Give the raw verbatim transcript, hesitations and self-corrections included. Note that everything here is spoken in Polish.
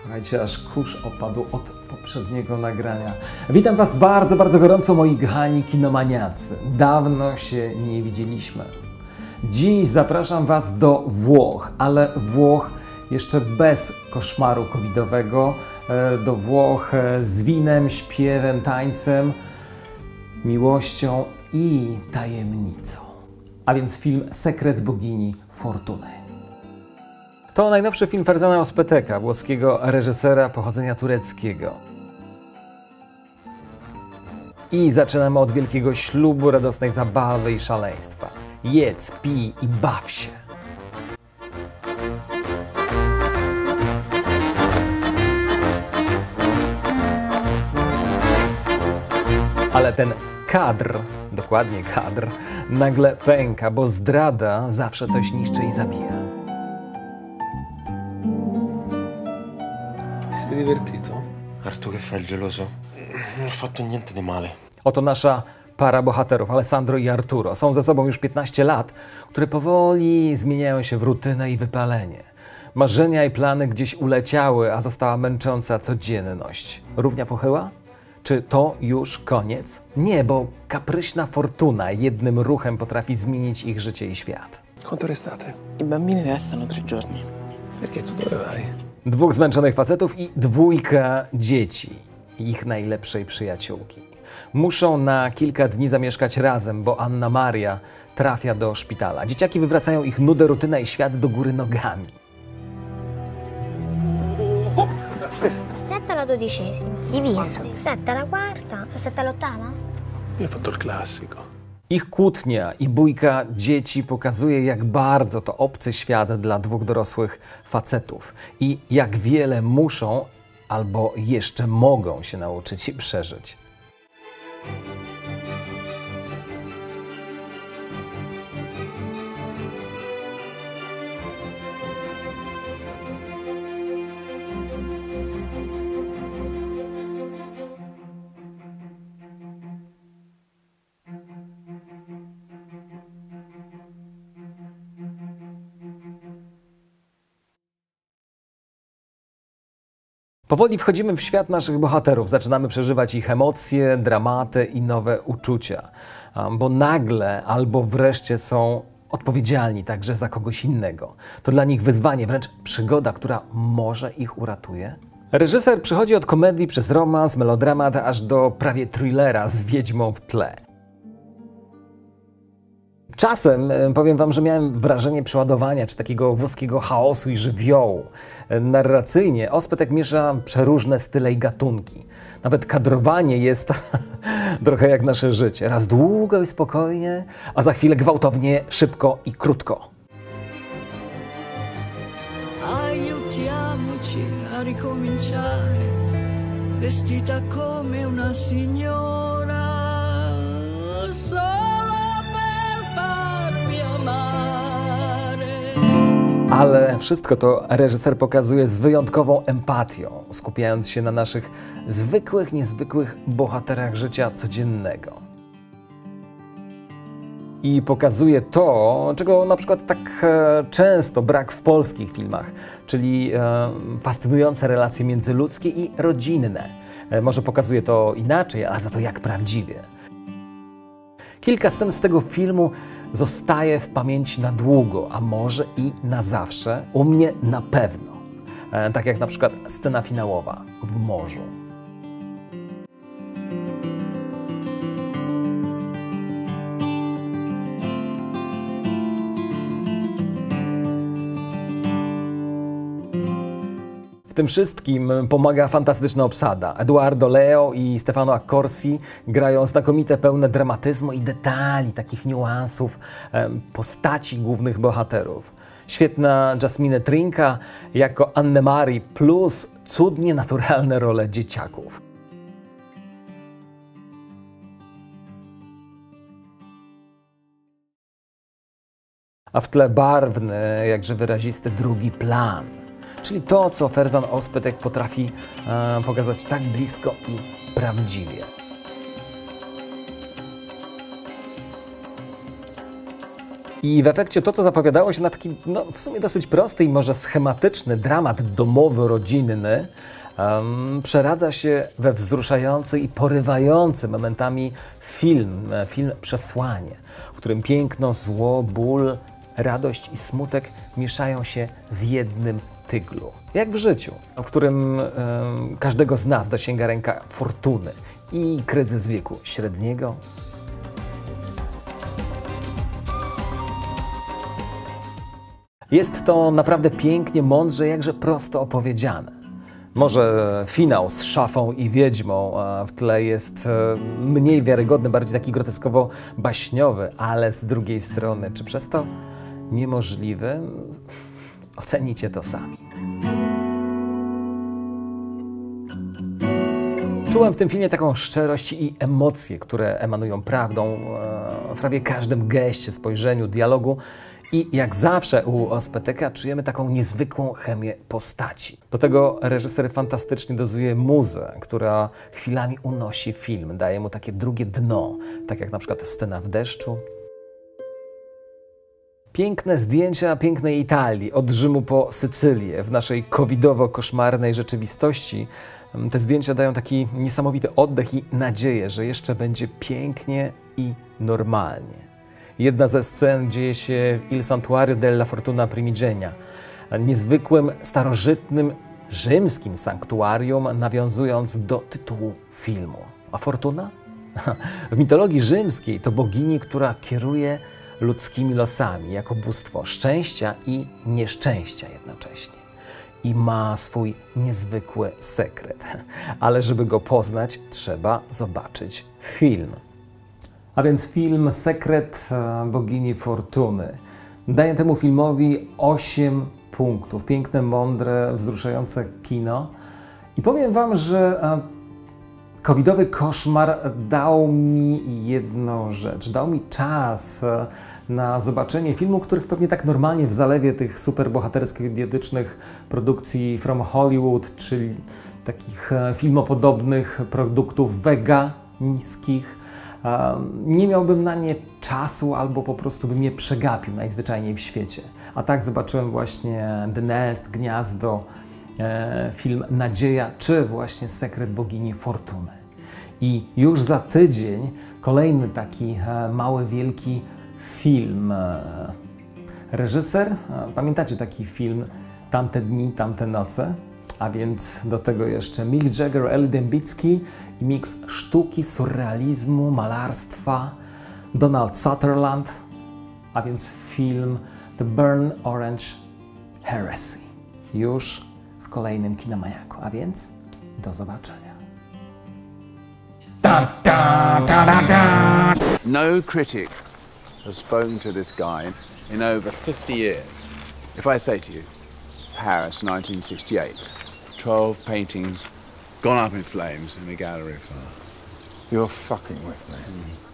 Słuchajcie, aż kurz opadł od poprzedniego nagrania. Witam Was bardzo, bardzo gorąco, moi kochani kinomaniacy. Dawno się nie widzieliśmy. Dziś zapraszam Was do Włoch, ale Włoch jeszcze bez koszmaru covidowego, do Włoch z winem, śpiewem, tańcem, miłością i tajemnicą. A więc film Sekret bogini Fortuny. To najnowszy film Ferzana Özpetek'a, włoskiego reżysera pochodzenia tureckiego. I zaczynamy od wielkiego ślubu, radosnej zabawy i szaleństwa. Jedz, pij i baw się. Ale ten kadr, dokładnie kadr, nagle pęka, bo zdrada zawsze coś niszczy i zabija. Sei divertito? Artù, che fai il geloso? Non ho fatto niente di male. Oto nasza para bohaterów, Alessandro i Arturo. Są ze sobą już piętnaście lat, które powoli zmieniają się w rutynę i wypalenie. Marzenia i plany gdzieś uleciały, a została męcząca codzienność. Równia pochyła? Czy to już koniec? Nie, bo kapryśna fortuna jednym ruchem potrafi zmienić ich życie i świat. Quanto restate? I bambini restano tre giorni. Perché tu dove vai? Dwóch zmęczonych facetów i dwójka dzieci, ich najlepszej przyjaciółki. Muszą na kilka dni zamieszkać razem, bo Anna Maria trafia do szpitala. Dzieciaki wywracają ich nudę, rutyna i świat do góry nogami. sette alla dodicesima, diviso. sette alla quarta, sette all'ottava? Io ho fatto il classico. Ich kłótnia i bójka dzieci pokazuje, jak bardzo to obcy świat dla dwóch dorosłych facetów i jak wiele muszą albo jeszcze mogą się nauczyć i przeżyć. Powoli wchodzimy w świat naszych bohaterów, zaczynamy przeżywać ich emocje, dramaty i nowe uczucia, bo nagle albo wreszcie są odpowiedzialni także za kogoś innego. To dla nich wyzwanie, wręcz przygoda, która może ich uratuje. Reżyser przychodzi od komedii przez romans, melodramat, aż do prawie thrillera z wiedźmą w tle. Czasem powiem Wam, że miałem wrażenie przeładowania czy takiego włoskiego chaosu i żywiołu. Narracyjnie Özpetek miesza przeróżne style i gatunki. Nawet kadrowanie jest trochę jak nasze życie. Raz długo i spokojnie, a za chwilę gwałtownie, szybko i krótko. Aiutiamoci a ricominciare, vestita come una signora. Ale wszystko to reżyser pokazuje z wyjątkową empatią, skupiając się na naszych zwykłych, niezwykłych bohaterach życia codziennego. I pokazuje to, czego na przykład tak e, często brak w polskich filmach, czyli e, fascynujące relacje międzyludzkie i rodzinne. E, może pokazuje to inaczej, a za to jak prawdziwie. Kilka scen z tego filmu zostaje w pamięci na długo, a może i na zawsze. U mnie na pewno. E, tak jak na przykład scena finałowa w morzu. W tym wszystkim pomaga fantastyczna obsada. Edoardo Leo i Stefano Accorsi grają znakomite, pełne dramatyzmu i detali, takich niuansów postaci głównych bohaterów. Świetna Jasmine Trinca jako Anne Marii plus cudnie naturalne role dzieciaków. A w tle barwny, jakże wyrazisty drugi plan. Czyli to, co Ferzan Özpetek potrafi e, pokazać tak blisko i prawdziwie. I w efekcie to, co zapowiadało się na taki no, w sumie dosyć prosty i może schematyczny dramat domowy, rodzinny, um, przeradza się we wzruszający i porywający momentami film, film przesłanie, w którym piękno, zło, ból, radość i smutek mieszają się w jednym tyglu. Jak w życiu, w którym um, każdego z nas dosięga ręka fortuny i kryzys wieku średniego. Jest to naprawdę pięknie, mądrze, jakże prosto opowiedziane. Może finał z szafą i wiedźmą a w tle jest mniej wiarygodny, bardziej taki groteskowo baśniowy, ale z drugiej strony, czy przez to niemożliwy? Ocenicie to sami. Czułem w tym filmie taką szczerość i emocje, które emanują prawdą w prawie każdym geście, spojrzeniu, dialogu. I jak zawsze u Ospetek'a czujemy taką niezwykłą chemię postaci. Do tego reżyser fantastycznie dozuje muzę, która chwilami unosi film, daje mu takie drugie dno, tak jak na przykład scena w deszczu. Piękne zdjęcia pięknej Italii, od Rzymu po Sycylię, w naszej covidowo-koszmarnej rzeczywistości. Te zdjęcia dają taki niesamowity oddech i nadzieję, że jeszcze będzie pięknie i normalnie. Jedna ze scen dzieje się w Il Santuario della Fortuna Primigenia, niezwykłym, starożytnym, rzymskim sanktuarium, nawiązując do tytułu filmu. A Fortuna? W mitologii rzymskiej to bogini, która kieruje ludzkimi losami jako bóstwo szczęścia i nieszczęścia jednocześnie. I ma swój niezwykły sekret. Ale żeby go poznać, trzeba zobaczyć film. A więc film Sekret bogini Fortuny. Daję temu filmowi osiem punktów. Piękne, mądre, wzruszające kino. I powiem wam, że covidowy koszmar dał mi jedną rzecz. Dał mi czas na zobaczenie filmu, których pewnie tak normalnie w zalewie tych superbohaterskich, idiotycznych produkcji from Hollywood, czyli takich filmopodobnych produktów weganickich, nie miałbym na nie czasu albo po prostu bym je przegapił najzwyczajniej w świecie. A tak zobaczyłem właśnie The Nest, Gniazdo, film Nadzieja, czy właśnie Sekret bogini Fortuny. I już za tydzień kolejny taki mały, wielki film. Reżyser, pamiętacie taki film Tamte dni, tamte noce? A więc do tego jeszcze Mick Jagger, Ellie Dembicki i miks sztuki, surrealizmu, malarstwa, Donald Sutherland, a więc film The Burnt Orange Heresy. Już w kolejnym Kinomaniaku, a więc do zobaczenia. Da, da, da, da, da. No critic has spoken to this guy in over fifty years. If I say to you, Paris nineteen sixty-eight, twelve paintings gone up in flames in a gallery fire. You're fucking with me. Mm.